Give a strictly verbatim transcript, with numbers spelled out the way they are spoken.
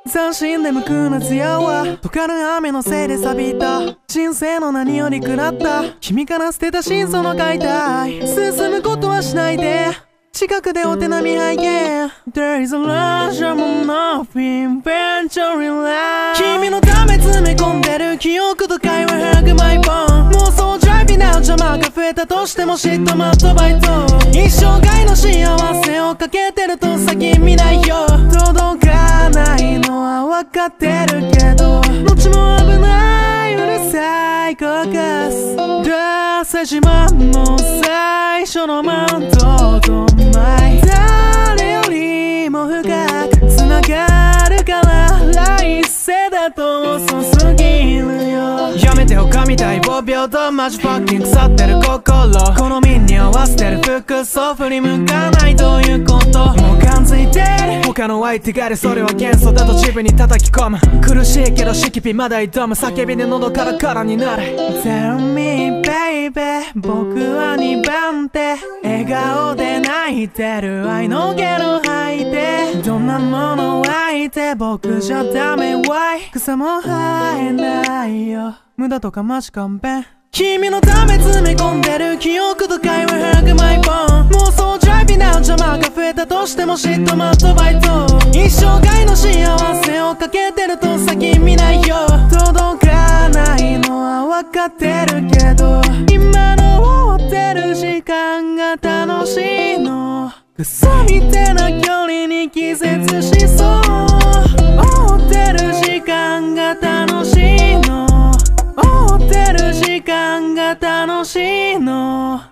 斬新で無垢な艶は溶かる雨のせいで錆びた人生の何より食らった君から捨てた真相の解体進むことはしないで近くでお手並み拝見 There is a rush of nothing venturing life 君のため詰め込んでる記憶と会話hug my phone 妄想 driving out 邪魔が増えたとしても嫉妬マットバイト一生涯の幸せをかけてると先見ないよ届かないのは分かってるけど後も危ないうるさいコーカスダーサジマンの最初のマウントと誰よりも深く繋がるから来世だと遅すぎるよやめて他みたいごびょうとマジファッキン腐ってる心好みに合わせてる服装振り向かないということもう感づいてる他の相手がりそれは幻想だと自分に叩き込む苦しいけどしきぴまだ挑む叫びで喉カラカラになる Tell me baby 僕はにばん手笑顔で泣いてる愛のゲロ吐いてどんなもの相手僕じゃダメわい草も生えないよ無駄とかマジ勘弁君のため詰め込んでる記憶と会話hug my phone 妄想 driving out 邪魔が増えたとしても嫉妬マットバイト一生涯の幸せをかけてると先見ないよ届かないのは分かってるけど今の追ってる時間が楽しいのクソみてな距離に気絶しそう追ってる時間が楽しいの追ってる時間が楽しいの